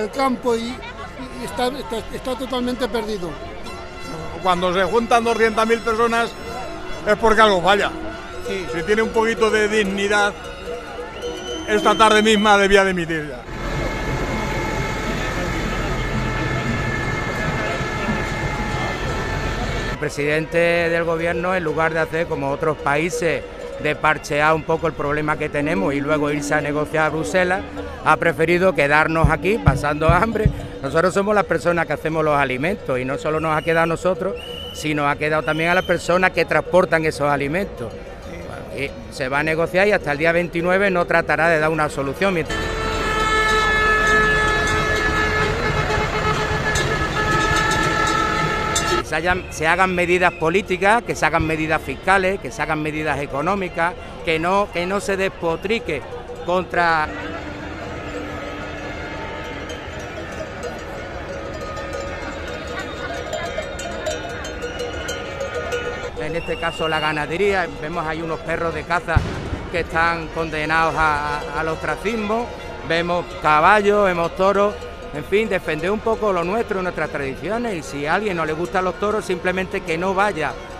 el campo y está totalmente perdido. Cuando se juntan 200.000 personas es porque algo falla. Sí. Si tiene un poquito de dignidad, esta tarde misma debía dimitir ya. El presidente del gobierno, en lugar de hacer como otros países, de parchear un poco el problema que tenemos y luego irse a negociar a Bruselas, ha preferido quedarnos aquí pasando hambre. Nosotros somos las personas que hacemos los alimentos y no solo nos ha quedado a nosotros, sino ha quedado también a las personas que transportan esos alimentos. Y se va a negociar y hasta el día 29 no tratará de dar una solución. Se hagan medidas políticas, que se hagan medidas fiscales, que se hagan medidas económicas, que no se despotrique contra... En este caso la ganadería, vemos ahí unos perros de caza que están condenados al ostracismo, vemos caballos, vemos toros. En fin, defender un poco lo nuestro, nuestras tradiciones, y si a alguien no le gustan los toros, simplemente que no vaya